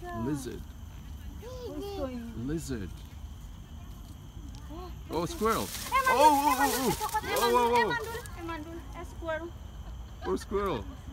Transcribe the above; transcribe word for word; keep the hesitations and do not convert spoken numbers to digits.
Lizard. What's going on? Lizard. Oh, squirrel. Eman, Oh, oh, Eman, oh, oh. cokot, Eman, Oh, oh, oh. Eman dulu, Eman dulu, eh squirrel. Oh, squirrel.